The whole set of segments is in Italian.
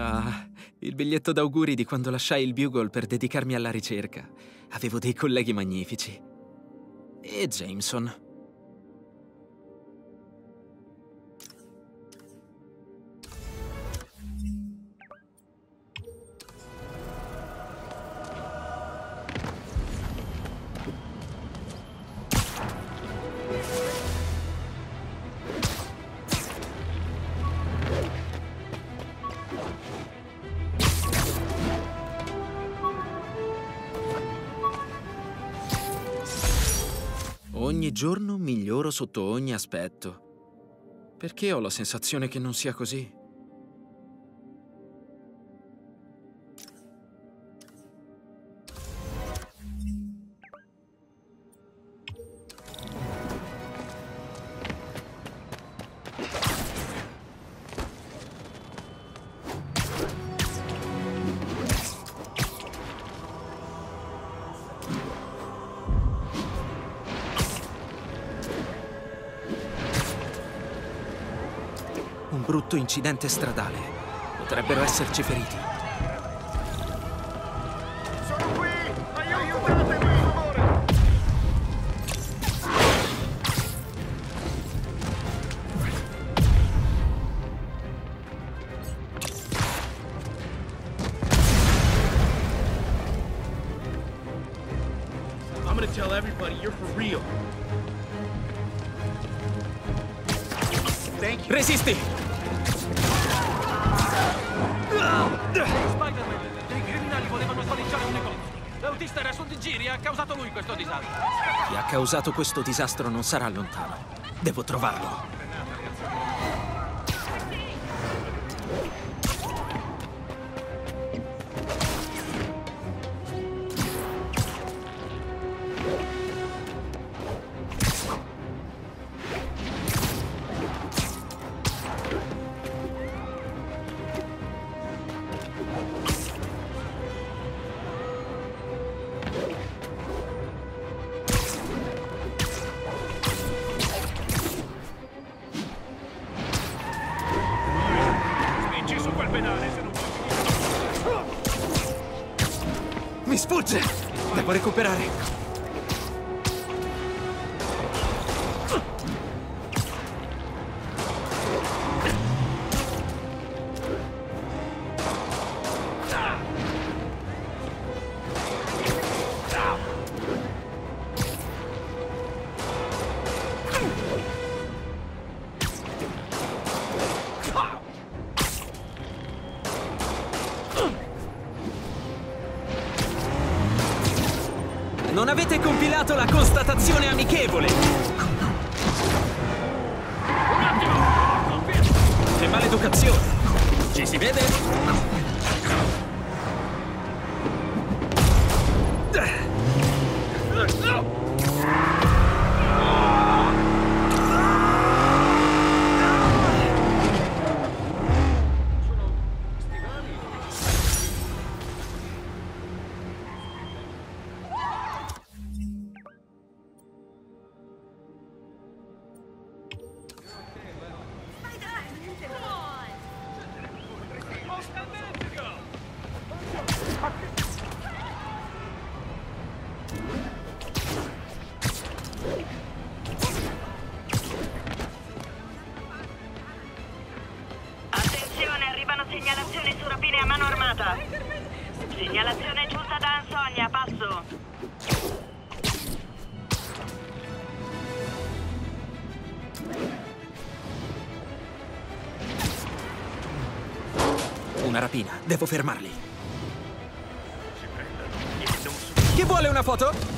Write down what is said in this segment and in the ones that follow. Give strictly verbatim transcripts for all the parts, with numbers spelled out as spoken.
Ah, il biglietto d'auguri di quando lasciai il Bugle per dedicarmi alla ricerca. Avevo dei colleghi magnifici. E Jameson. Ogni giorno miglioro sotto ogni aspetto. Perché ho la sensazione che non sia così? Un brutto incidente stradale. Potrebbero esserci feriti. Sono qui! Aiutatemi, per favore! I'm gonna tell everybody you're for real. Thank you. Resisti! Spider-Man, dei criminali volevano spalleggiare un negozio. L'autista era sul di giri e ha causato lui questo disastro. Chi ha causato questo disastro non sarà lontano. Devo trovarlo. Spingi su quel pedale se non Mi sfugge! Devo recuperare. Non avete compilato la constatazione amichevole! Un attimo! Che maleducazione! Ci si vede? Attenzione, arrivano segnalazioni su rapine a mano armata. Segnalazione giunta da Ansonia, passo. Una rapina, devo fermarli. Chi vuole una foto?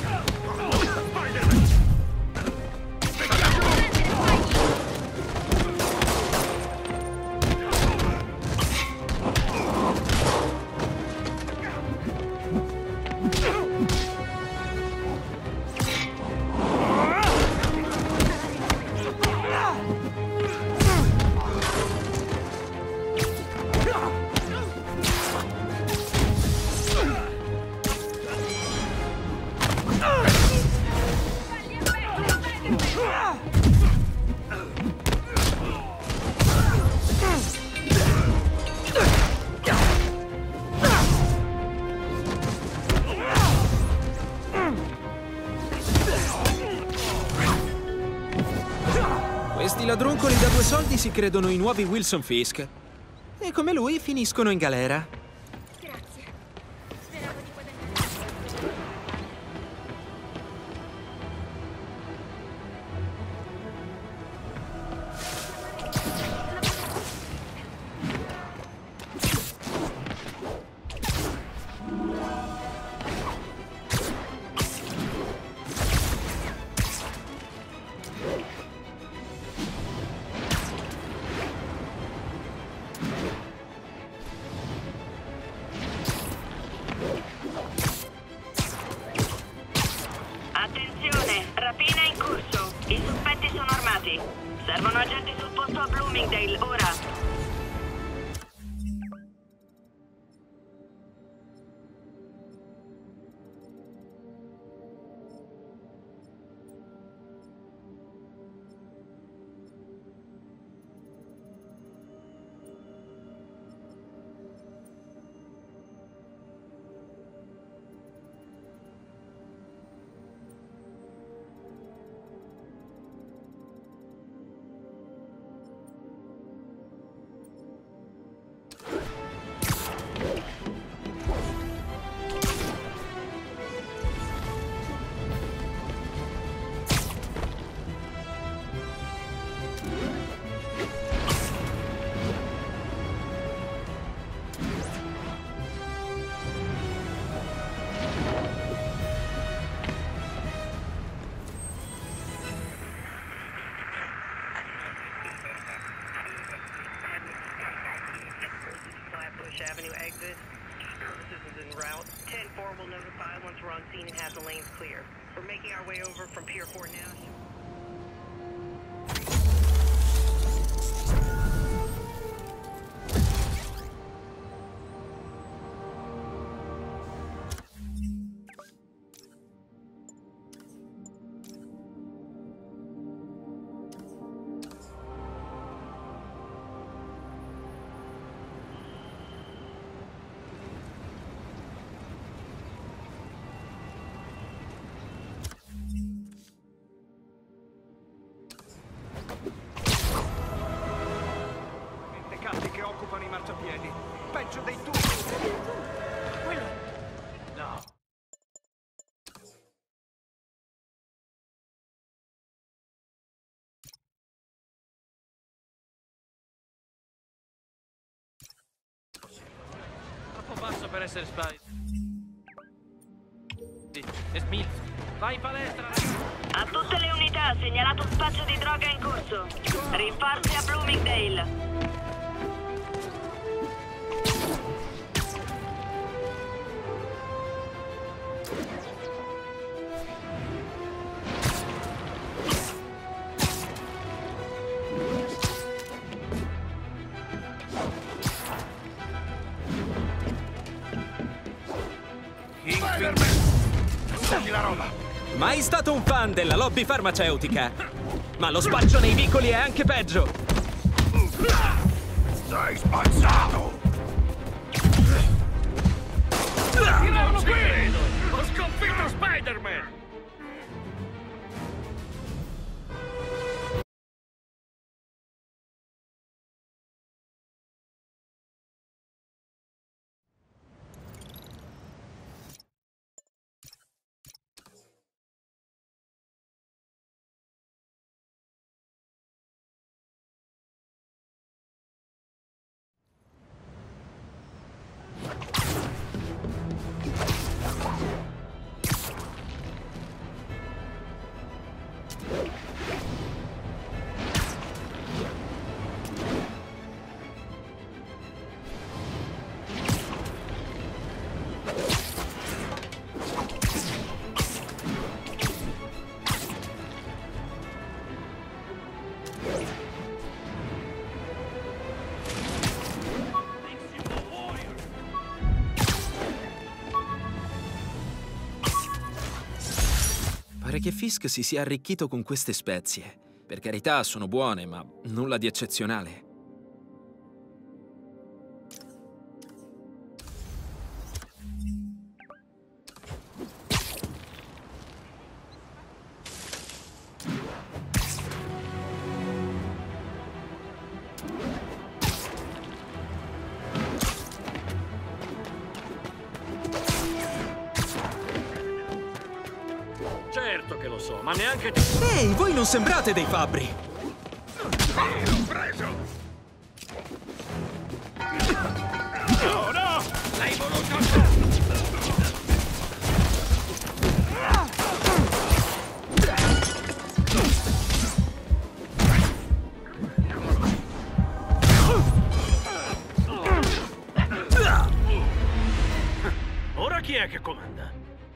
si credono i nuovi Wilson Fisk. E come lui finiscono in galera. Grazie. Speravo di guadagnare. Attenzione, rapina in corso. I sospetti sono armati. Servono agenti sul posto a Bloomingdale, ora. Avenue exit. Services is en route. ten four will notify once we're on scene and have the lanes clear. We're making our way over from Pier four now. Che occupano i marciapiedi. Peggio dei tuoi. Quello... No. Troppo basso per essere Spy. E Smith, vai in palestra, ragazzi. A tutte le unità, segnalato spaccio di droga in corso. Rinforzi a Bloomingdale. Senti la roba. Mai stato un fan della lobby farmaceutica. Ma lo spaccio nei vicoli è anche peggio. Sei spazzato. Non ci credo! Ho sconfitto Spider-Man! Pare che Fisk si sia arricchito con queste spezie. Per carità, sono buone, ma nulla di eccezionale. lo so, ma neanche te. Ehi, voi non sembrate dei fabbri! L'ho preso! No, no! L'hai voluto! Ora chi è che comanda?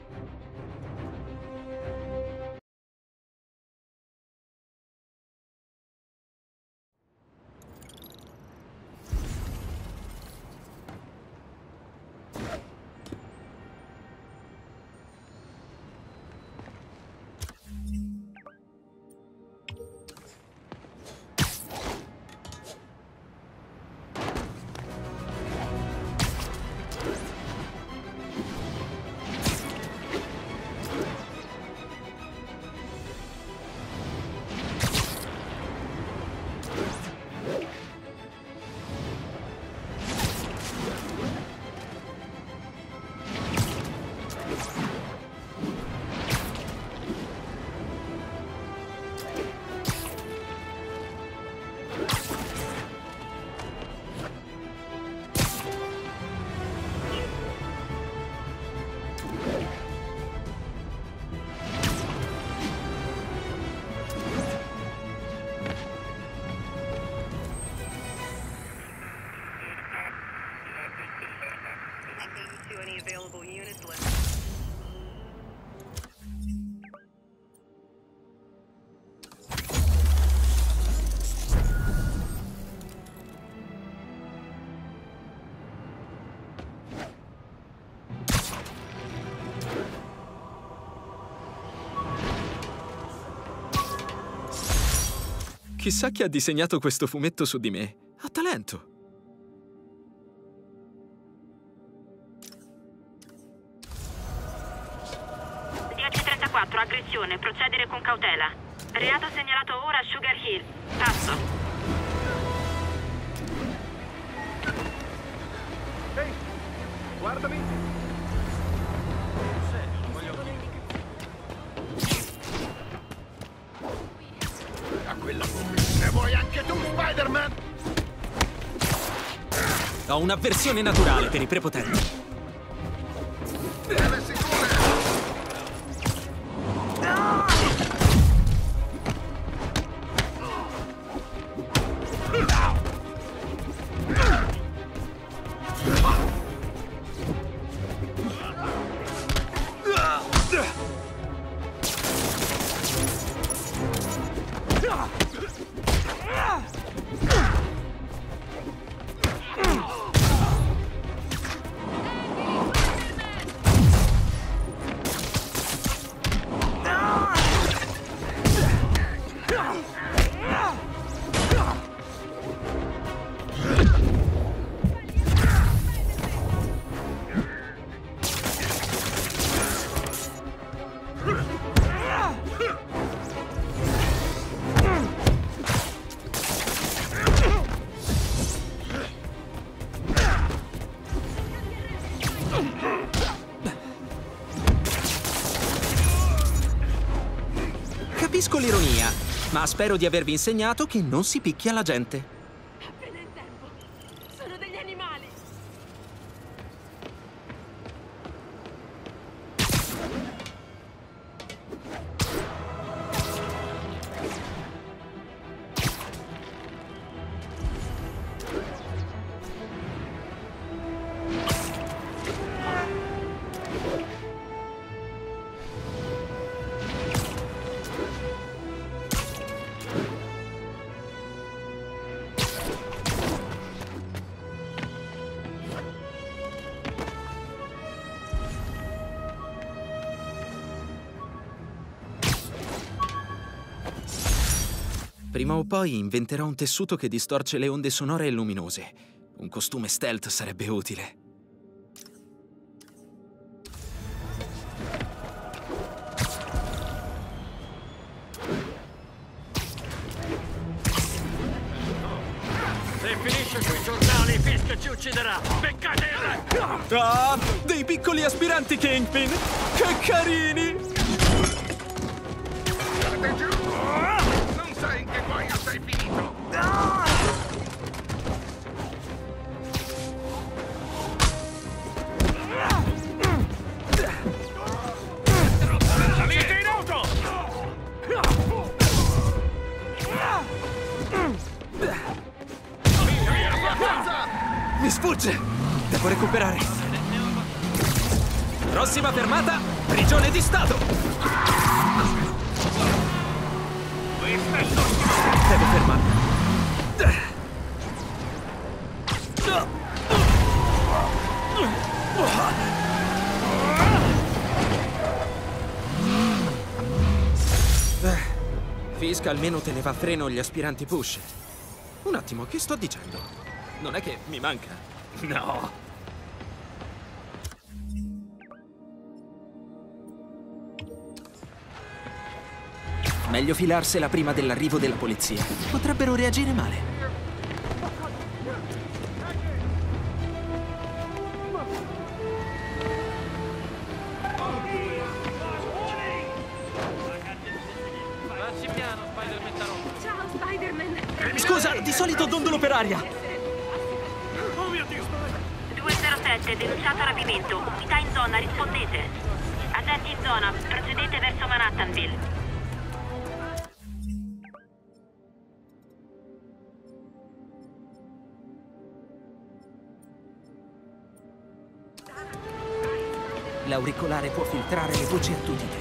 To any available units left. Chissà chi ha disegnato questo fumetto su di me. Ha talento! dieci trentaquattro, aggressione, procedere con cautela. Reato segnalato ora a Sugar Hill. Passo. Ehi, guardami! A quella bocca. Ne vuoi anche tu, Spider-Man? Ho un'avversione naturale per i prepotenti. Deve sicura! Capisco l'ironia, ma spero di avervi insegnato che non si picchia la gente. Appena in tempo. Sono degli animali. Prima o poi inventerò un tessuto che distorce le onde sonore e luminose. Un costume stealth sarebbe utile. Se finisce sui giornali, Fisk ci ucciderà! Beccate il re! Ah, dei piccoli aspiranti Kingpin! Che carini! State giù! Non sai in che guaio sei finito! Salite in auto! Mi sfugge! Devo recuperare. Prossima fermata, prigione di Stato! Devo fermarmi. Eh, Fisk almeno teneva a freno gli aspiranti push. Un attimo, che sto dicendo? Non è che mi manca? No. Meglio filarsela prima dell'arrivo della polizia. Potrebbero reagire male. Facci piano, Spider-Man tarocco. Ciao, Spider-Man. Scusa, di solito dondolo per aria. due zero sette, denunciato rapimento. Unità in zona, rispondete. Agenti in zona, procedete verso Manhattanville. L'auricolare può filtrare le voci attutite.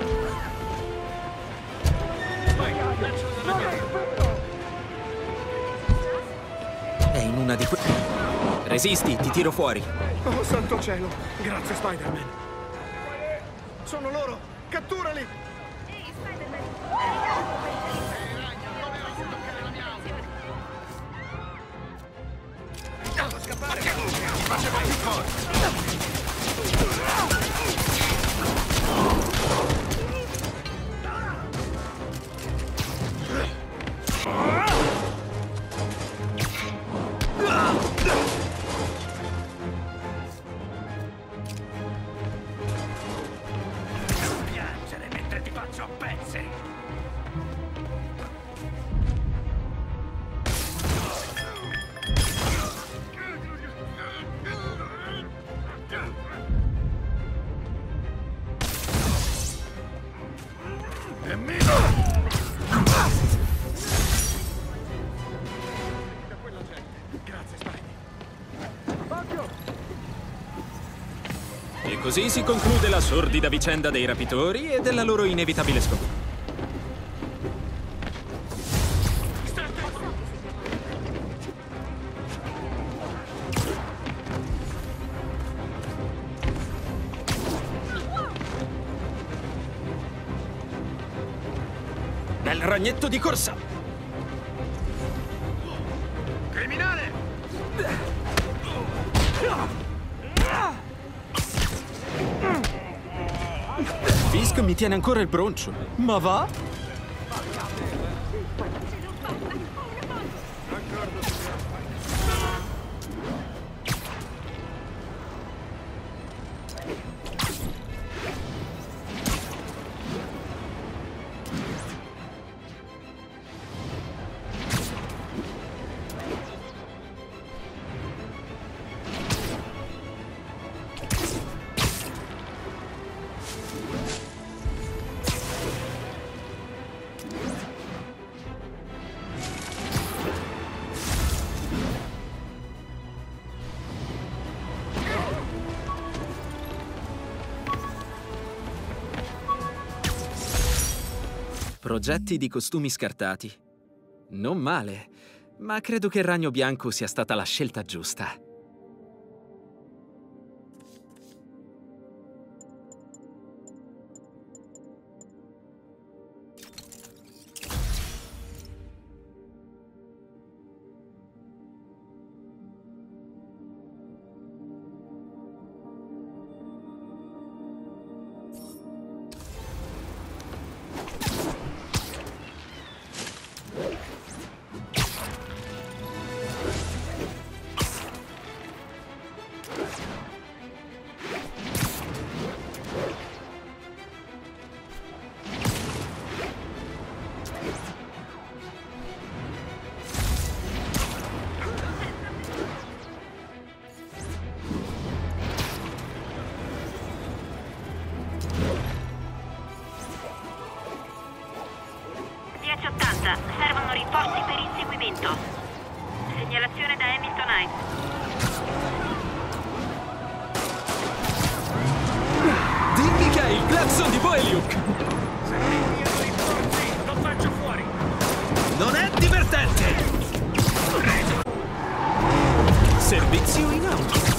È in una di que... Resisti, ti tiro fuori. Oh, santo cielo! Grazie, Spider-Man! Sono loro! Catturali! Ehi, Spider-Man. Devo scappare! Facevo più forza! Piangere mentre ti faccio a pezzi! È mio! Grazie, Spidey. E così si conclude la sordida vicenda dei rapitori e della loro inevitabile sconfitta. Bel ragnetto di corsa! Criminale! Fisk mi tiene ancora il broncio. Ma va? Progetti di costumi scartati. Non male, ma credo che il ragno bianco sia stata la scelta giusta. per inseguimento. Segnalazione da Hamilton Heights. Dimmi che è il clacson di Boe Luke! Lo faccio fuori! Non è divertente! Servizio in auto!